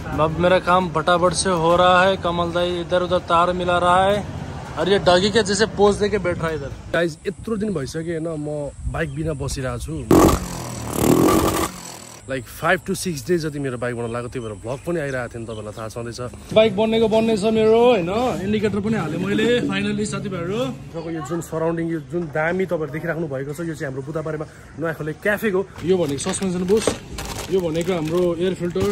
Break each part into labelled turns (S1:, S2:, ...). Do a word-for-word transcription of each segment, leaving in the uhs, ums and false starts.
S1: अब मेरा काम फटाफट से हो रहा है। कमल दाई इधर उधर तार मिला रहा है और ये डगी के जैसे पोज देके बैठ रहा है इधर। गाइस यत्रो दिन भइसक्यो हैन म बाइक बिना बसिरहेको छु। Like five to six days जति मेरो बाइक बनाउन लाग्यो। त्यो भएर भ्लग पनि आइरहेको थियो नि, तपाईँलाई थाहा छँदैछ। बाइक बन्नेको बन्ने छ मेरो हैन। इन्डिकेटर पनि हालेँ मैले फाइनली साथीभाइहरू। यो जुन सराउन्डिङ यो जुन दामी तपाईँहरू देखिराख्नु भएको छ यो चाहिँ हाम्रो बुदाबारीमा नयाँ क्याफेको। यो भनेको सस्पेन्सन बुस, यो भनेको हाम्रो air filter.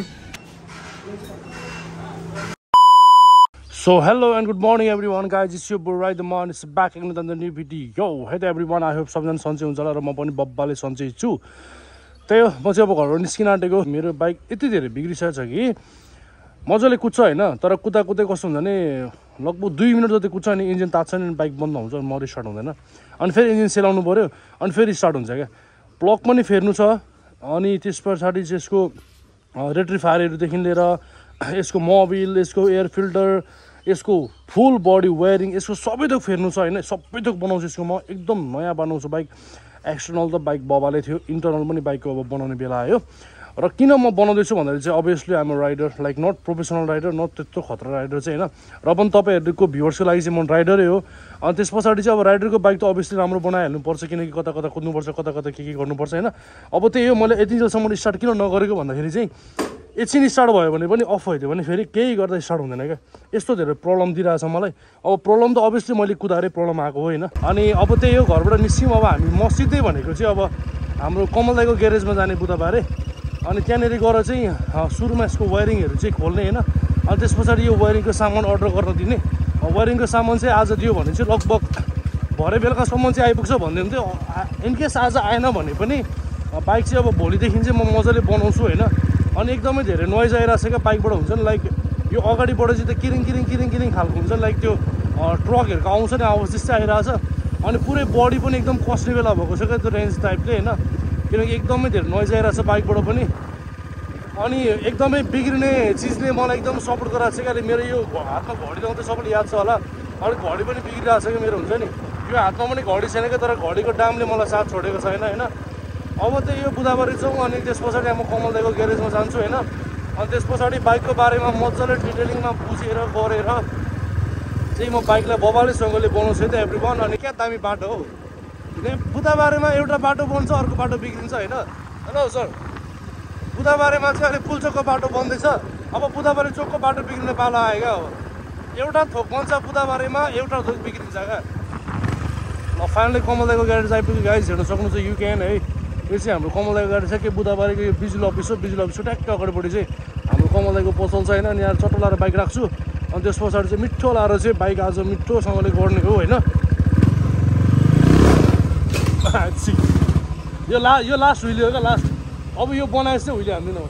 S1: So hello and good morning everyone guys, it's your boy Ride the Man, it's back again with another new video. Yo, hey there everyone, I hope सबजना सन्चै हुन्छ होला र म पनि बब्बाले सन्चै छु। त्यही हो, म चाहिँ अब घरबाट निस्किन आँटेको। मेरो बाइक यति धेरै बिग्रिसकेको छ कि मजाले कुद्छ हैन, तर कुदा कुदै कस्तो हुन्छ भने लगभग दुई मिनट जति कुद्छ अनि इन्जिन तात्छ नि बाइक बन्द हुन्छ, म रिस्टार्ट हुँदैन। अनि फेरि इन्जिन सेलाउनु पर्यो अनि फेरि स्टार्ट हुन्छ क्या। प्लग पनि फेर्नु छ अनि त्यस पछाडि चाहिँ यसको रेक्टिफायरहरूदेखि लिएर यसको मोबिल, यसको एयर फिल्टर, यसको फुल बडी वायरिङ, यसको सबै थोक फेर्नु छ हैन। सबै थोक बनाउँछु यसको म एकदम नयाँ बनाउँछु बाइक। एक्सटर्नल त बाइक बबाले थियो, इन्टरनल पनि बाइकको अब बनाउने बेला आयो। र किन म बनाउँदैछु भन्दाखेरि चाहिँ obviously I'm a rider, like not professional rider, not त्यत्रो खतरा राइडर चाहिँ हैन। र पनि तपाईँहरूको भ्युवर्सको लागि चाहिँ म राइडरै हो। अनि त्यस पछाडि चाहिँ अब राइडरको बाइक त अभियसली राम्रो बनाइहाल्नुपर्छ, किनकि कता कता कुद्नुपर्छ, कता कता के के गर्नुपर्छ हैन। अब त्यही हो, मैले यति जेलसम्म स्टार्ट किन नगरेको भन्दाखेरि चाहिँ एकछिन स्टार्ट भयो भने पनि अफ भइदियो भने फेरि केही गर्दा स्टार्ट हुँदैन क्या। यस्तो धेरै प्रब्लम दिइरहेछ मलाई। अब प्रब्लम त अभियसली मैले कुदाएरै प्रब्लम आएको होइन। अनि अब त्यही हो, घरबाट निस्क्यौँ। अब हामी म सिधै भनेको चाहिँ अब हाम्रो कमल दाइको ग्यारेजमा जाने बुधबारे। अनि त्यहाँनिर गएर चाहिँ सुरुमा यसको वायरिङहरू चाहिँ खोल्ने होइन। अनि त्यस पछाडि यो वायरिङको सामान अर्डर गर्न दिने। वायरिङको सामान चाहिँ आज दियो भने चाहिँ लगभग भरे बेलुकासम्म चाहिँ आइपुग्छ भन्दै हुन्थ्यो। इनकेस आज आएन भने पनि बाइक चाहिँ अब भोलिदेखि चाहिँ म मजाले बनाउँछु होइन। अनि एकदमै धेरै नोइज आइरहेको छ क्या बाइकबाट, हुन्छ नि लाइक यो अगाडिबाट चाहिँ त किरिङ किरिङ किरिङ किरिङ खालको हुन्छ नि, लाइक त्यो ट्रकहरूको आउँछ नि आवाज त्यस्तै आइरहेको छ। अनि पुरै बडी पनि एकदम कस्ने बेला भएको छ क्या त्यो रेन्ज टाइपले होइन, किनकि एकदमै धेरै नोइज आइरहेको छ बाइकबाट पनि। अनि एकदमै बिग्रिने चिजले मलाई एकदम सपोर्ट गराएको छ क्या। मेरो यो हातमा घडी लाउँदै सबैले याद छ होला। अनि घडी पनि बिग्रिरहेको छ क्या मेरो, हुन्छ नि यो हातमा पनि घडी छैन क्या, तर घडीको दामले मलाई साथ छोडेको छैन होइन। अब त्यही यो बुधबारे जाउँ अनि त्यस पछाडि म कमल दाइको ग्यारेजमा जान्छु होइन। अनि त्यस पछाडि बाइकको बारेमा मजाले डिटेलिङमा बुझेर गरेर चाहिँ म बाइकलाई बबालेसँगले बनाउँछु त एभ्री वान। अनि क्या दामी बाटो हो, बुधबारेमा एउटा बाटो बन्छ अर्को बाटो बिग्रिन्छ होइन। हेलो सर, बुधबारेमा चाहिँ अहिले पुलचोकको बाटो बन्दैछ, अब बुधबारे चोकको बाटो बिग्रिने पाला आयो क्या। अब एउटा थोक बन्छ बुधबारेमा, एउटा थोक बिग्रिन्छ क्या। ल फाइनली कमल दाइको ग्यारेज आइपुग्यो गाइज, हेर्न सक्नुहुन्छ यु क्यान है। यो चाहिँ हाम्रो कमल दाइको गाडी छ कि बुधबारेको यो बिजुली अफिस हो। बिजुली अफिसको ट्याक्क अगाडिपट्टि चाहिँ हाम्रो कमल दाइको पसल छ होइन। अनि यहाँ चट्टो लाएर बाइक राख्छु अनि त्यस पछाडि चाहिँ मिठो लाएर चाहिँ बाइक आज मिठोसँगले गर्ने हो होइन। यो ला यो लास्ट हुइले हो क्या, लास्ट। अब यो बनाएछ चाहिँ हुइले हान्दिनँ।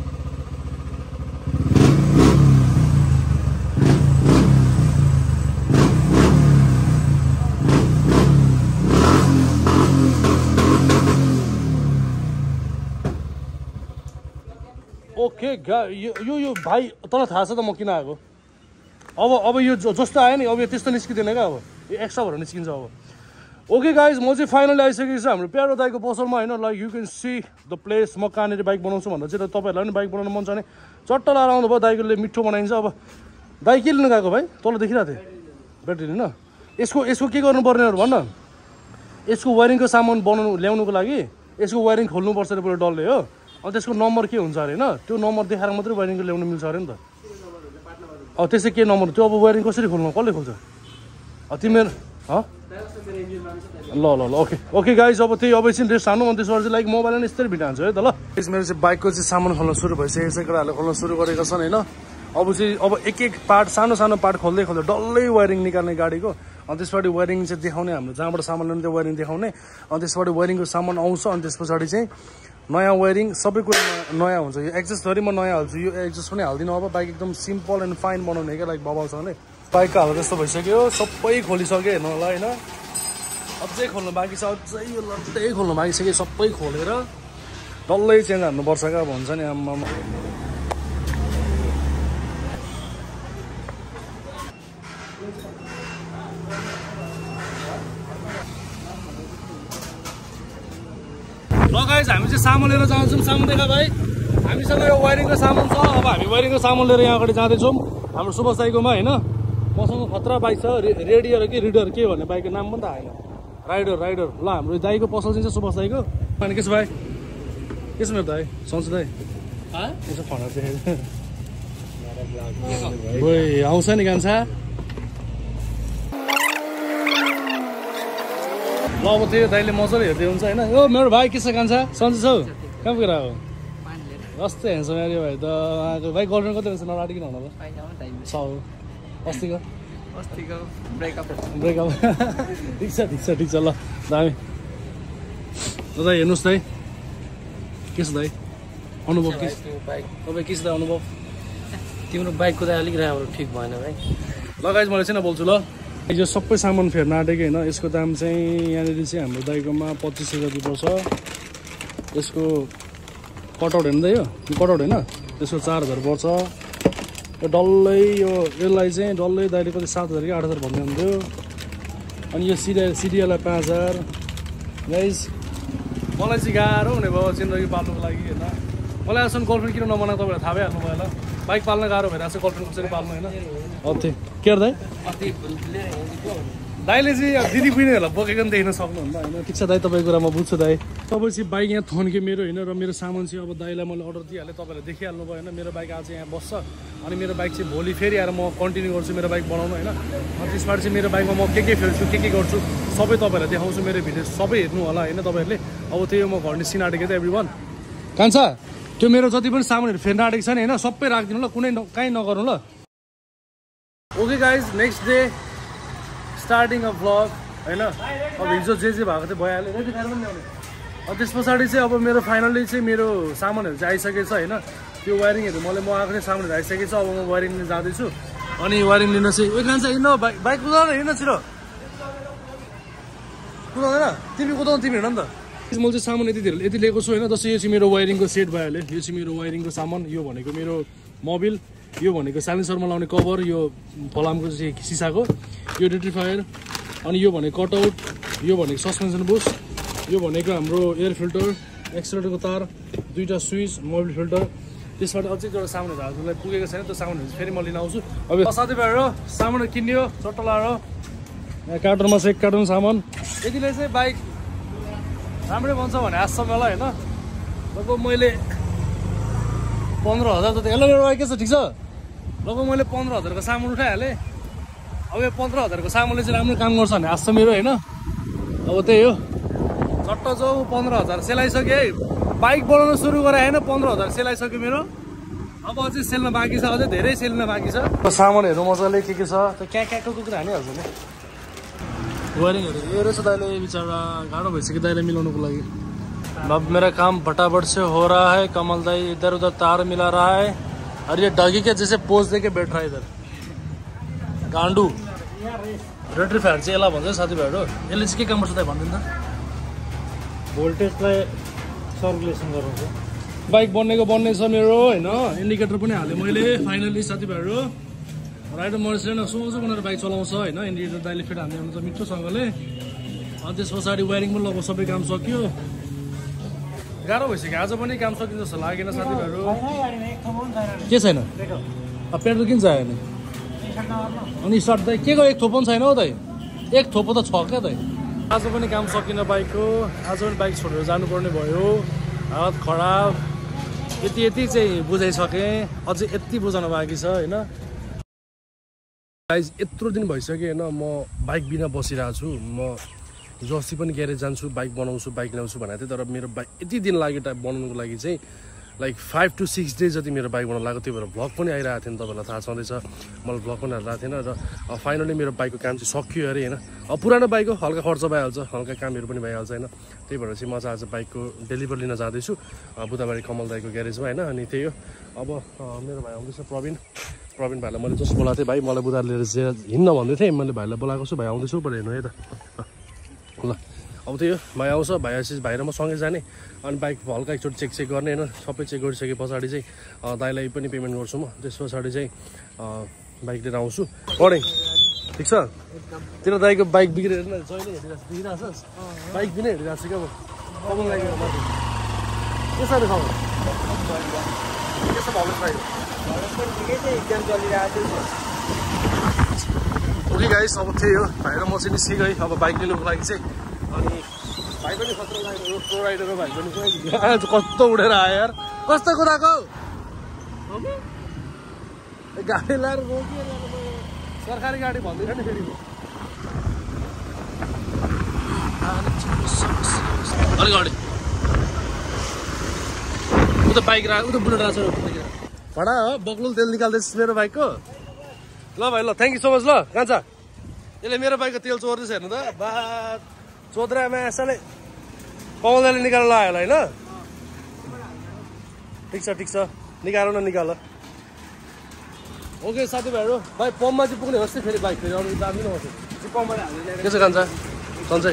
S1: ओके गा यो यो भाइ तँलाई थाहा छ त म किन आएको। अब अब यो जस्तो आयो नि अब यो त्यस्तो निस्किँदैन क्या। अब यो एक्स्ट्रा भएर निस्किन्छ अब। ओके गाइज, म चाहिँ फाइनली आइसकेको छु हाम्रो प्यारो दाइको पसलमा होइन। Like you can see the place. म कहाँनिर बाइक बनाउँछु भन्दा चाहिँ तपाईँहरूलाई पनि बाइक बनाउनु मन छ भने चट्ट लाएर आउनु भयो, दाइकोले मिठो बनाइन्छ। अब दाइ के लिनु गएको भाइ, तल देखिरहेको थिएँ ब्याट्री होइन। यसको यसको के गर्नुपर्नेहरू भन्न, यसको वायरिङको सामान बनाउनु ल्याउनुको लागि यसको वायरिङ खोल्नुपर्छ अरे पुरो डल्ले हो। अनि त्यसको नम्बर के हुन्छ अरे होइन, त्यो नम्बर देखाएर मात्रै वायरिङको ल्याउनु मिल्छ अरे नि त। अब त्यसै के नम्बर, त्यो अब वायरिङ कसरी खोल्नु, कसले खोल्छ तिमीहरू ल ल ल ओके ओके गाइज। अब त्यही अब एकछिन रेस्ट हान्नु अनि त्यसबाट चाहिँ लाइक मोबाइल नै यस्तै भिडियो हान्छु है त। ल मेरो चाहिँ बाइकको चाहिँ सामान खोल्न सुरु भइसकेको छ, केटाहरूले खोल्न सुरु गरेका छन् होइन। अब चाहिँ अब एक एक पार्ट सानो सानो पार्ट खोल्दै खोल्दै डल्लै वायरिङ निकाल्ने गाडीको। अनि त्यसबाट वायरिङ चाहिँ देखाउने, हाम्रो जहाँबाट सामान ल्याउने त्यो वायरिङ देखाउने। अनि त्यसबाट वायरिङको सामान आउँछ अनि त्यस पछाडि चाहिँ नयाँ वायरिङ सबै कुरा नयाँ हुन्छ। यो एक्जस्टधरि म नयाँ हाल्छु, यो एक्जस्ट पनि हाल्दिनँ। अब बाइक एकदम सिम्पल एन्ड फाइन बनाउने क्या, लाइक बबालसँगले। बाइकको हालत यस्तो भइसक्यो, सबै खोलिसक्यो हेर्नु होला होइन। अझै खोल्नु बाँकी छ, अझै यो लट्टै खोल्नु बाँकी छ कि सबै खोलेर डल्लै चेन्ज हान्नुपर्छ क्या भन्छ नि आम्मा। ल गाइज हामी चाहिँ सामान लिएर जान्छौँ। सामान देखा भाइ हामीसँग यो वायरिङको सामान छ। अब हामी वायरिङको सामान लिएर यहाँ अगाडि जाँदैछौँ हाम्रो सुभाष दाइकोमा होइन। मसँग खतरा बाइक छ, रेडियर कि रिडर के भन्ने बाइकको नाम पनि त आएन। राइडर राइडर ल हाम्रो दाइको पसल चाहिँ सुभाष दाइको। अनि के छ भाइ, के छ मेरो दाइ सन्चु दाइ? यसो खडा चाहिँ आउँछ नि कान्छा। ल अब त्यो दाइले मजाले हेर्दै हुन्छ होइन। ओ मेरो भाइ के छ कान्छा, सन्चु छौ? कहाँ पुगेर हो? कस्तो हेर्छ मेरो भाइ त। भाइ गर्लफ्रेन्ड कति रहेछ नराटिकन हुन ल? छ अस्तिको
S2: अस्तिको ब्रेकअप
S1: ब्रेकअप ठिक छ ठिक छ ठिक छ ल दामी। दाइ हेर्नुहोस् दाइ के छ दाइ अनुभव के छ तपाईँ, के छ दाइ अनुभव?
S2: तिम्रो बाइकको त अलिक राम्रो ठिक भएन भाइ।
S1: ल गाइज मैले चाहिँ बोल्छु ल। यो सबै सामान फेर्न आँटेको होइन। यसको दाम चाहिँ यहाँनिर चाहिँ हाम्रो दाइकोमा पच्चिस सय जति पर्छ। यसको कटआउट हेर्नु त, यो कटआउट होइन, यसको चार हजार पर्छ। यो डल्लै यो यसलाई चाहिँ डल्लै दाइले कति सात हजार कि आठ हजार भन्दै हुन्थ्यो। अनि यो सिडिया सिडियालाई पाँच हजार। गाइज मलाई चाहिँ गाह्रो हुने भयो जिन्दगी पाल्नुको लागि होइन। मलाई आजसम्म गर्लफ्रेन्ड किन नबनाएको तपाईँलाई थाहा भइहाल्नु भयो होला। बाइक पाल्न गाह्रो भइरहेको छ, गर्लफ्रेन्ड कसरी पाल्नु होइन। अथे के अरे दाइ दाइले चाहिँ दिदी बहिनीहरूलाई बोकेको पनि देख्न सक्नुहुन्न होइन। ठिक छ दाइ तपाईँको कुरा म बुझ्छु दाइ। तपाईँ चाहिँ बाइक यहाँ थन्क्यो मेरो होइन। र मेरो सामान चाहिँ अब दाइलाई मैले अर्डर दिइहालेँ, तपाईँहरूले देखिहाल्नु भयो होइन। मेरो बाइक आज यहाँ बस्छ अनि मेरो बाइक चाहिँ भोलि फेरि आएर म कन्टिन्यू गर्छु मेरो बाइक बनाउनु होइन। अनि त्यसबाट चाहिँ मेरो बाइकमा म के के फेर्छु के के गर्छु सबै तपाईँहरूलाई देखाउँछु। मेरो भिडियो सबै हेर्नु होला होइन तपाईँहरूले। अब त्यो म घर निस्किन आँटेको थिएँ एभ्री वान। कान्छा त्यो मेरो जति पनि सामानहरू फेर्न आँटेको छ नि होइन सबै राखिदिनु ल, कुनै काहीँ नगर्नु ल। Okay guys next day starting of vlog होइन। अब हिजो जे जे भएको थियो भइहाल्यो रेडी खाएर पनि ल्याउने। अब त्यस पछाडि चाहिँ अब मेरो फाइनल्ली चाहिँ मेरो सामानहरू चाहिँ आइसकेको छ होइन। त्यो वायरिङहरू मैले म आएको चाहिँ सामानहरू आइसकेको छ। अब म वायरिङ लिन जाँदैछु। अनि वायरिङ लिन चाहिँ उयो खान्छ हिँड्न बाइक बाइक कुदाउन हिँड्न छिरो कुदाउँदैन तिमी कुदाउनु तिमी हिँड नि त। मैले चाहिँ सामान यति धेरै यति लिएको छु होइन। जस्तै यो चाहिँ मेरो वायरिङको सेट भइहाल्यो। यो चाहिँ मेरो वायरिङको सामान, यो भनेको मेरो मोबिल, यो भनेको साइलेन्सरमा लाउने कभर, यो फलामको चाहिँ सिसाको, यो रेक्टिफायर, अनि यो भनेको कटआउट, यो भनेको सस्पेन्सन बुस्ट, यो भनेको हाम्रो एयर फिल्टर, एक्सिलेटरको तार, दुईवटा स्विच, मोबिल फिल्टर। त्यसबाट अझै एउटा सामानहरू हाल्नुलाई पुगेको छैन, त्यो सामानहरू फेरि म लिन आउँछु। अब साथीभाइहरू सामानहरू किनियो चट्ट लाएर यहाँ कार्टुनमा छ एक कार्टुन सामान। यतिले चाहिँ बाइक राम्रै बन्छ भने आजसम्मलाई होइन। लगभग मैले पन्ध्र हजार जति यसलाई मेरो बाइक के छ ठिक छ। लगभग मैले पन्ध्र हजारको सामान उठाइहालेँ। अब यो पन्ध्र हजारको सामानले चाहिँ राम्रो काम गर्छ भने आजसम्म मेरो होइन। अब त्यही हो चट्ट जो पन्ध्र हजार सेलाइसक्यो है। बाइक बनाउन सुरु गरे होइन पन्ध्र हजार सेलाइसक्यो मेरो। अब अझै सेल्न बाँकी छ, अझै धेरै सेल्न बाँकी छ। सामानहरू मजाले के के छ त्यो क्या क्याको कुरा हानिहाल्छ नि। वायरिङहरू यो रहेछ दाइले बिचरा गाह्रो भइसक्यो दाइले मिलाउनुको लागि। अब मेरा काम फटाफट से हो रहा है। कमल दाई इधर उधर तार मिला रहा है। और ये डगी के जैसे पोज दे के बैठ रहा है इधर गांडू। रेक्टिफायर चाहिँ यसलाई भन्छ साथीभाइहरू। यसले चाहिँ के काम गर्छ दाइ भनिदिनु त।
S2: भोल्टेजलाई सर्कुलेसन गराउँछ।
S1: बाइक बन्नेको बन्ने छ मेरो होइन। इन्डिकेटर पनि हालेँ मैले फाइनली साथीभाइहरू। राइडर मरिसले सोझो बनाएर बाइक चलाउँछ होइन। इन्डिकेटर दाइले फिट हान्दै हुनुहुन्छ मिठोसँगले। अनि त्यस पछाडि वायरिङ पनि लगभग सबै काम सक्यो। गाह्रो भइसक्यो आज पनि काम सकिन्छ जस्तो लागेन साथीभाइहरू। के छैन पेट्रोल किन चाहियो नि। अनि सर्ट दाइ के को एक थोप पनि छैन हौ दाइ। एक थोपो त छ क्या दाइ। आज पनि काम सकिन बाइकको। आज पनि बाइक छोडेर जानुपर्ने भयो। हालत खराब। यति यति चाहिँ बुझाइसकेँ, अझै यति बुझाउन बाँकी छ होइन। गाइज यत्रो दिन भइसक्यो होइन म बाइक बिना बसिरहेको छु। म हिजो अस्ति पनि ग्यारेज जान्छु बाइक बनाउँछु बाइक ल्याउँछु भनेको थिएँ। तर मेरो बाइक यति दिन लाग्यो टाइप बनाउनुको लागि चाहिँ like five to six days जति मेरो बाइक बनाउनु लाग्यो। त्यो भएर भ्लग पनि आइरहेको थिएन, तपाईँलाई थाहा छँदैछ। मलाई भ्लग पनि हालिरहेको थिएन। र फाइनली मेरो बाइकको काम चाहिँ सकियो अरे होइन। अब पुरानो बाइक हो हल्का खर्च भइहाल्छ, हल्का कामहरू पनि भइहाल्छ होइन। त्यही भएर चाहिँ म चाहिँ आज बाइकको डेलिभर लिन जाँदैछु बुधबारे कमल दाइको ग्यारेजमा होइन। अनि त्यही हो अब मेरो भाइ आउँदैछ प्रवीण। प्रवीण भाइलाई मैले जस्तो बोलाएको थिएँ भाइ मलाई बुधबार लिएर हिँड्न भन्दै थिएँ। मैले भाइलाई बोलाएको छु, भाइ आउँदैछु पर हेर्नु है त ल। अब त्यही हो भाइ आउँछ, भाइ आएपछि भाइ र म सँगै जाने। अनि बाइक हल्का एकचोटि चेक चेक गर्ने होइन। सबै चेक गरिसके पछाडि चाहिँ दाइलाई पनि पेमेन्ट गर्छु म। त्यस पछाडि चाहिँ बाइक लिएर आउँछु। पढेँ ठिक छ। तेरो दाइको बाइक बिग्रेर जहिले हेरिरहेको देखिरहेको छ बाइक बिना हेरिरहेको छु क्या म। कमल लागेर माथि के साह्रो खबर के छ भलस भाइ ओके गाइस अब त्यही हो भाइ र म चाहिँ निस्किगएँ अब बाइक लिनुको लागि चाहिँ अनि भाइ पनि खतरा राइडर प्रो राइडर भाइ पनि आज कस्तो उडेर आयो यार कस्तो कुराको गाडी लाएर सरकारी गाडी भन्दैन नि फेरि अलिक अगाडि उता बाइक राख उता बुलेट राख्छ भाडा हो बक्लुल तेल निकाल्दैछ मेरो बाइकको ल भाइ ल थ्याङ्क यू सो मच ल कान्छ यसले मेरो बाइकको तेल चोर्दैछ हेर्नु त बा चोद्रामा यसले कमलदाले निकालेर लगायो होला होइन ठिक छ ठिक छ निकाल न निकाल ओके साथीभाइहरू भाइ पम्पमा चाहिँ पुग्ने होस् फेरि बाइक फेरि अरू दामी नहोस् पम्पमा के छ कान्छ सन्चै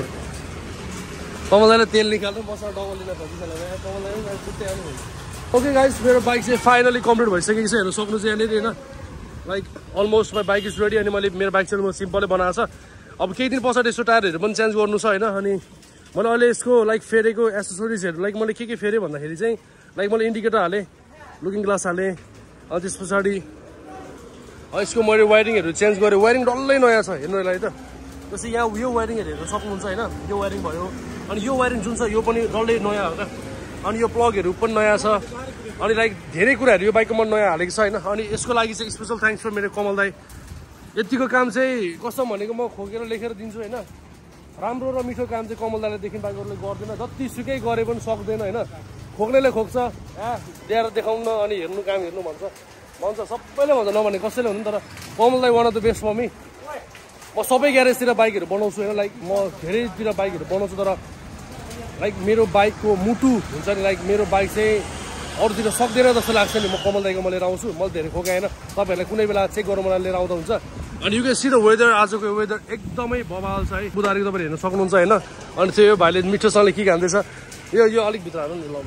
S1: कमलदाले तेल निकाल्नु मसँग डबल लिन खोजिसक्यो ओके गाइस मेरो बाइक चाहिँ फाइनली कम्प्लिट भइसकेको छ हेर्नु सक्नु चाहिँ यहाँनिर होइन like almost my bike is ready अनि मैले मेरो बाइक चाहिँ म सिम्पलै बनाएको छ अब केही दिन पछाडि यसो टायरहरू पनि चेन्ज गर्नु छ होइन अनि मैले अहिले यसको लाइक फेरेको एसेसोरिजहरू लाइक मैले के के फेरेँ भन्दाखेरि चाहिँ लाइक मैले इन्डिकेटर हालेँ लुकिङ ग्लास हालेँ अनि त्यस पछाडि यसको मैले वायरिङहरू चेन्ज गरेँ वायरिङ डल्लै नयाँ छ हेर्नु यसलाई त जस्तै यहाँ यो वायरिङहरू हेर्नु सक्नुहुन्छ होइन यो वायरिङ भयो अनि यो वायरिङ जुन छ यो पनि डल्लै नयाँ हो क्या अनि यो प्लगहरू पनि नयाँ छ अनि लाइक धेरै कुराहरू यो बाइकको म नयाँ हालेको छ होइन अनि यसको लागि चाहिँ स्पेसल थ्याङ्क्स फर मेरो कमल दाई यतिको काम चाहिँ कस्तो भनेको म खोकेर लेखेर दिन्छु होइन राम्रो र मिठो काम चाहिँ कमल दाईलेदेखि बाइक अरूले गर्दैन जतिसुकै गरे पनि सक्दैन होइन खोक्नेले खोक्छ आ ल्याएर देखाउन अनि हेर्नु काम हेर्नु भन्छ भन्छ सबैले भन्छ नभने कसैले हुनु तर कमल दाई one of the best for me म सबै ग्यारेजतिर बाइकहरू बनाउँछु होइन लाइक म धेरैतिर बाइकहरू बनाउँछु तर लाइक मेरो बाइकको मुटु हुन्छ नि लाइक मेरो बाइक चाहिँ अरूतिर सक्दैन जस्तो लाग्छ नि म कमल दाईको म लिएर आउँछु मैले धेरै खोकाएन तपाईँहरूलाई कुनै बेला चेक गरेर मलाई लिएर आउँदा हुन्छ अनि you can see the weather आजको वेदर एकदमै बवाल छ है बुधबारको तपाईँले हेर्न सक्नुहुन्छ होइन अनि चाहिँ यो भाइले मिठोसँगले के खाँदैछ यो यो अलिक भित्र हाल्नु नि ल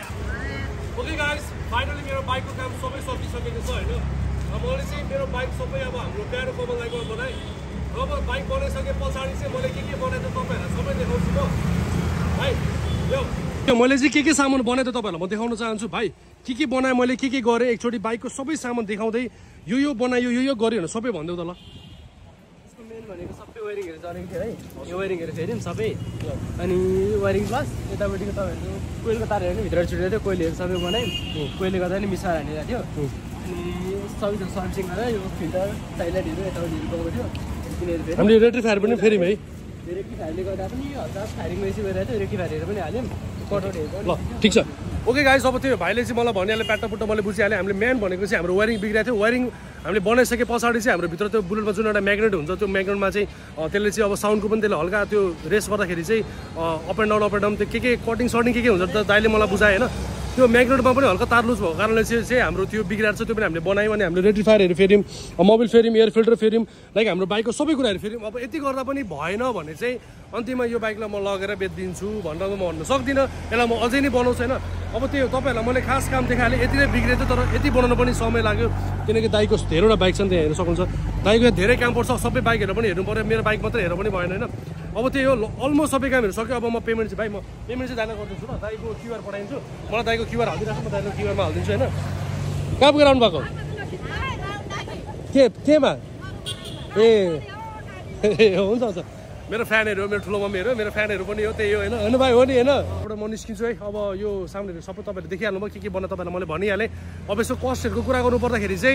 S1: ओके गाइस फाइनली मेरो बाइकको काम सबै सकिसकेको छ होइन मैले चाहिँ मेरो बाइक सबै अब हाम्रो प्यारो कमल दाईको बनाएँ अब बाइक बनाइसके पछाडि चाहिँ मैले के के बनाएँ त तपाईँहरूलाई सबै देखाउँछु म भाइ यो मैले चाहिँ के के सामान बनाएँ त तपाईँहरूलाई म देखाउन चाहन्छु भाइ के के बनाएँ मैले के के गरेँ एकचोटि बाइकको सबै सामान देखाउँदै यो यो बनायो यो यो गऱ्यो भने सबै भनिदेऊ त ल
S2: यसको मेन भनेको सबै वायरिङहरू जरेको थियो है यो वायरिङहरू फेरि सबै अनि वायरिङ प्लस यतापट्टिको तपाईँहरूको कोइलको तारहरू पनि भित्र छुटेको थियो कोइलहरू सबै बनाएँ कोइलले गर्दा पनि मिसाएर हानिरहेको थियो अनि सबै सर्भिसिङ गरेर यो फिल्टर टाइलाइटहरू यतापट्टि गएको थियो तिनीहरू फेरि
S1: हामीले रेक्टिफायर पनि फेरि भाइ
S2: रेक्टिफायरले गर्दा पनि हल्का फायरिङ बेसी भइरहेको थियो रेक्टिफायरहरू पनि हाल्यौँ कटआउटहरू
S1: ल ठिक छ ओके गाइस अब त्यो भाइले चाहिँ मलाई भनिहाल्यो प्याट्टा पुट्टा मैले बुझिहालेँ हामीले मेन भनेको चाहिँ हाम्रो वायरिङ बिग्रिएको थियो वायरिङ हामीले बनाइसके पछाडि चाहिँ हाम्रो भित्र त्यो बुलेटमा जुन एउटा म्याग्नेट हुन्छ त्यो म्याग्नेटमा चाहिँ त्यसले चाहिँ अब साउन्डको पनि त्यसले हल्का त्यो रेस गर्दाखेरि चाहिँ up and down up and down त्यो के के कटिङ सटिङ के के हुन्छ त दाइले मलाई बुझायो होइन त्यो म्याग्नेटमा पनि हल्का तार लुज भएको कारणले चाहिँ चाहिँ हाम्रो त्यो बिग्रिएको छ त्यो पनि हामीले बनायौँ अनि हामीले रेक्टिफायरहरू फेऱ्यौँ मोबिल फेऱ्यौँ एयर फिल्टर फेऱ्यौँ लाइक हाम्रो बाइकको सबै कुराहरू फेऱ्यौँ अब यति गर्दा पनि भएन भने चाहिँ अन्तिममा यो बाइकलाई म लगेर बेचिदिन्छु भनेर म भन्नु सक्दिनँ यसलाई म अझै नै बनाउँछु होइन अब त्यो तपाईँहरूलाई मैले खास काम देखाएँ यति नै बिग्रेको तर यति बनाउनु पनि समय लाग्यो किनकि दाइको धेरैवटा बाइक छ नि त्यहाँ हेर्न सक्नुहुन्छ दाइको यहाँ धेरै काम पर्छ सबै बाइकहरू पनि हेर्नु पऱ्यो मेरो बाइक मात्रै हेर्नु पनि भएन होइन अब त्यही हो अलमोस्ट सबै कामहरू सक्यो अब म पेमेन्ट चाहिँ भाइ म पेमेन्ट चाहिँ दाइलाई गरिदिन्छु ल दाइको क्युआर पठाइदिन्छु मलाई दाइको क्युआर हालिदिइराख्छु म दाइको क्युआरमा हालिदिन्छु होइन कहाँ पुगेर आउनु भएको के केमा ए हुन्छ हुन्छ मेरो फ्यानहरू हो मेरो ठुलो मम्मीहरू मेरो फ्यानहरू पनि हो त्यही हो होइन होइन भाइ हो नि होइन एउटा म निस्किन्छु है अब यो सामनेहरू सबै तपाईँहरूले देखिहाल्नु भयो के के बना तपाईँलाई मैले भनिहालेँ अब यसको कस्टहरूको कुरा गर्नु पर्दाखेरि चाहिँ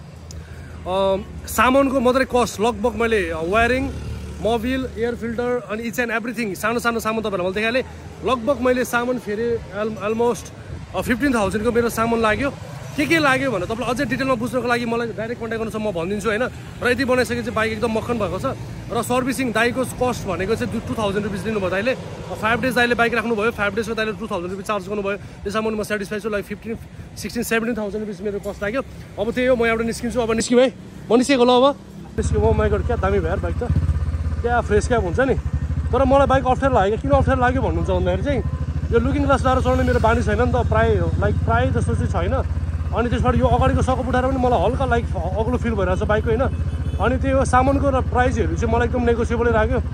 S1: सामानको मात्रै कस्ट लगभग मैले वायरिङ मोबिल एयर फिल्टर अनि इच एन्ड एभ्रिथिङ सानो सानो सामान तपाईँहरूलाई मैले देखाएँ लगभग मैले सामान फेरि अल अलमोस्ट फिफ्टिन थाउजन्डको मेरो सामान लाग्यो के के लाग्यो भने तपाईँलाई अझै डिटेलमा बुझ्नको लागि मलाई डाइरेक्ट कन्ट्याक्ट गर्नु छ म भनिदिन्छु होइन र यति बनाइसकेपछि बाइक एकदम मक्खन भएको छ र सर्भिसिङ दाइको कस्ट भनेको चाहिँ टू थाउजन्ड रुपिस दिनुभयो दाइले फाइभ डेज दाइले बाइक राख्नुभयो फाइभ डेजको दाइले टू थाउजन्ड रुपिस चार्ज गर्नुभयो त्यसमा म सेटिस्फाई छु like fifteen sixteen seventeen thousand rupees मेरो कस्ट लाग्यो अब त्यही हो म एउटा निस्किन्छु अब निस्क्यौँ है म निस्केको ल अब निस्क्यो म माइकबाट क्या दामी भएर बाइक त क्या फ्रेस क्याब हुन्छ नि तर मलाई बाइक अप्ठ्यारो लाग्यो किन अप्ठ्यारो लाग्यो भन्नुहुन्छ भन्दाखेरि चाहिँ यो लुकिङ ग्लास लगाएर चढ्ने मेरो बानी छैन नि त प्रायः लाइक प्रायः जस्तो चाहिँ छैन अनि त्यसबाट यो अगाडिको सको उठाएर पनि मलाई हल्का लाइक अग्लो फिल भइरहेको छ बाइकको होइन अनि त्यो सामानको र प्राइजहरू चाहिँ मलाई एकदम नेगोसिएबलै लाग्यो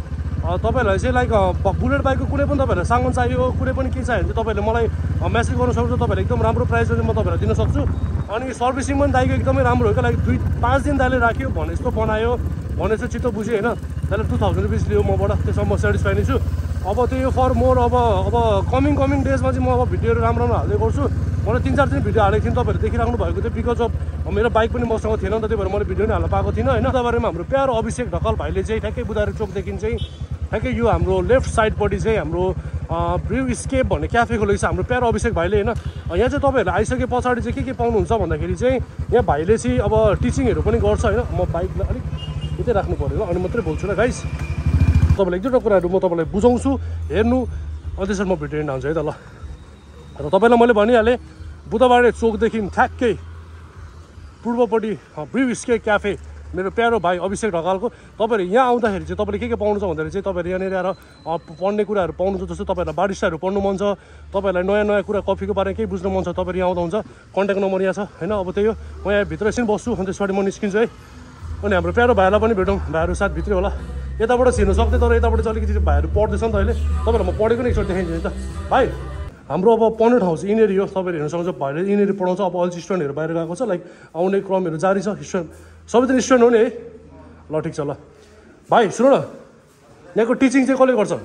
S1: तपाईँहरूलाई चाहिँ लाइक बुलेट बाइकको कुनै पनि तपाईँहरूलाई सामान चाहियो कुनै पनि के चाहियो भने चाहिँ तपाईँहरूले मलाई मेसेज गर्नु सक्छु तपाईँहरूले एकदम राम्रो प्राइसमा चाहिँ म तपाईँहरूलाई दिन सक्छु अनि सर्भिसिङ पनि दाइको एकदमै राम्रो हो क्या लाइक दुई पाँच दिन दाइले राख्यो भने जस्तो बनायो भने चाहिँ चित्त बुझ्यो होइन दाइले टु थाउजन्ड रुपिस लियो मबाट त्यसमा म सेटिस्फाई नै छु अब त्यो फर मोर अब अब कमिङ कमिङ डेजमा चाहिँ म अब भिडियोहरू राम्रो राम्रो हाल्दै गर्छु मैले तिन चार दिन भिडियो हालेको थिएँ तपाईँहरू देखिराख्नु भएको थियो बिकज अफ मेरो बाइक पनि मसँग थिएन नि त त्यही भएर मैले भिडियो नै हाल्न पाएको थिइनँ होइन तपाईँहरूमा हाम्रो प्यारो अभिषेक ढकाल भाइले चाहिँ ठ्याक्कै बुधारे चोकदेखि चाहिँ ठ्याक्कै यो हाम्रो लेफ्ट साइडपट्टि चाहिँ हाम्रो ब्रिउ स्केप भन्ने क्याफे खोलेको छ हाम्रो प्यारो अभिषेक भाइले होइन यहाँ चाहिँ तपाईँहरू आइसके पछाडि चाहिँ के के पाउनुहुन्छ भन्दाखेरि चाहिँ यहाँ भाइले चाहिँ अब टिचिङहरू पनि गर्छ होइन म बाइकलाई अलिक यतै राख्नु पऱ्यो अनि मात्रै बोल्छु ल गाइस तपाईँलाई एक दुईवटा कुराहरू म तपाईँलाई बुझाउँछु हेर्नु अनि त्यसरी म भिडियो हिँड्न है त ल र तपाईँलाई मैले भनिहालेँ बुधबारे चोकदेखि ठ्याक्कै पूर्वपट्टि ब्रिउ स्केप क्याफे मेरो प्यारो भाइ अभिषेक ढकालको तपाईँहरू यहाँ आउँदाखेरि चाहिँ तपाईँले के के पाउनुहुन्छ भन्दाखेरि चाहिँ तपाईँहरू यहाँनिर आएर पढ्ने कुराहरू पाउनुहुन्छ जस्तो तपाईँहरूलाई बारिस्टाहरू पढ्नु मन छ तपाईँहरूलाई नयाँ नयाँ कुरा कफीको बारेमा केही बुझ्नु मन छ तपाईँहरू यहाँ आउँदा हुन्छ कन्ट्याक्ट नम्बर यहाँ छ होइन अब त्यही हो म यहाँ भित्र एकछिन बस्छु अनि त्यसपछि म निस्किन्छु है अनि हाम्रो प्यारो भाइलाई पनि भेटौँ भाइहरू साथ भित्रै होला यताबाट छिर्नु सक्थेँ तर यताबाट चाहिँ अलिकति भाइहरू पढ्दैछ नि त अहिले तपाईँहरूलाई म पढेको नै एकचोटि देखाइदिनु नि त भाइ हाम्रो अब पढ्ने ठाउँ चाहिँ यिनीहरू हो तपाईँहरू हेर्न सक्नुहुन्छ भाइले यिनीहरू पढाउँछ अब अलिक स्टुडेन्टहरू बाहिर गएको छ लाइक आउने क्रमहरू जारी छ स्टुडेन्ट सबैजना स्टुडेन्ट हो नि है ल ठिक छ ल भाइ सुन न यहाँको टिचिङ चाहिँ कसले गर्छ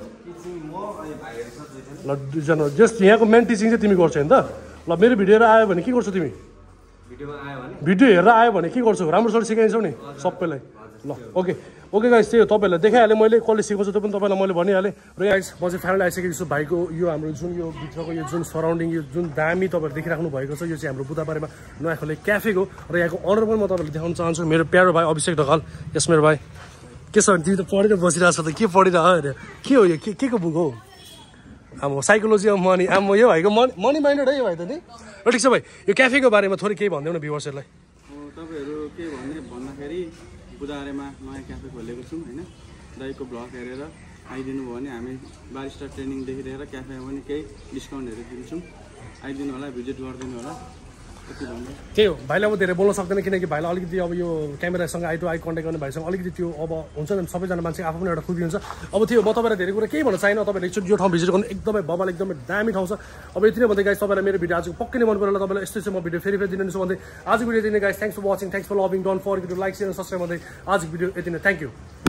S1: ल दुईजना जस्ट यहाँको मेन टिचिङ चाहिँ तिमी गर्छौ नि त ल मेरो भिडियो हेरेर आयो भने के गर्छौ तिमी भिडियो हेरेर आयो भने के गर्छौ राम्रोसँग सिकाइन्छौ नि सबैलाई ल ओके ओके गाइस त्यही हो तपाईँहरूलाई देखाइहालेँ मैले कसले सिकाउँछु त्यो पनि तपाईँलाई मैले भनिहालेँ र गाइस म चाहिँ फाइनल आइसकेको छु भाइको यो हाम्रो जुन यो भित्रको यो जुन सराउन्डिङ यो जुन दामी तपाईँहरू देखिराख्नु भएको छ यो चाहिँ हाम्रो बुधबारेमा नयाँ खोले क्याफेको र यहाँको अनर पनि म तपाईँलाई देखाउन चाहन्छु मेरो प्यारो भाइ अभिषेक ढकाल यस मेरो भाइ के छ तिमी त पढेर बसिरहेको छ त के पढिरह अरे के हो यो के के को बुक हो अब साइकोलोजी अफ मनी अब यो भाइको मनी मनी माइन्डेड है यो भाइ त नि र ठिक छ भाइ यो क्याफेको बारेमा थोरै केही भनिदेऊ न भ्युवर्सहरूलाई
S3: तपाईँहरू के भन्ने भन्दाखेरि बुधबारेमा नयाँ क्याफे खोलेको छौँ होइन दाइको ब्लग हेरेर आइदिनु भयो भने हामी बारिस्टा ट्रेनिङदेखि लिएर क्याफेमा पनि केही डिस्काउन्टहरू दिन्छौँ आइदिनु होला भिजिट गरिदिनु होला
S1: त्यही हो भाइलाई अब धेरै बोल्न सक्दैन किनकि भाइलाई अलिकति अब यो क्यामेरासँग आई टु आई कन्ट्याक्ट गर्ने भाइसँग अलिकति त्यो अब हुन्छ नि सबैजना मान्छे आफू पनि एउटा खुबी हुन्छ अब त्यो म तपाईँलाई धेरै कुरा केही भन्न चाहिनँ तपाईँले एकचोटि यो ठाउँ भिजिट गर्नु एकदमै बबाल एकदमै दामी ठाउँ छ अब यति नै भन्दै गाइस तपाईँलाई मेरो भिडियो आजको पक्कै नै मन परेर तपाईँलाई यस्तो चाहिँ म भिडियो फेरि फेरि दिनु भन्दै आजको भिडियो दिने guys thanks for watching thanks for loving don't forget to like share subscribe भन्दै आजको भिडियो यति नै थ्याङ्क यू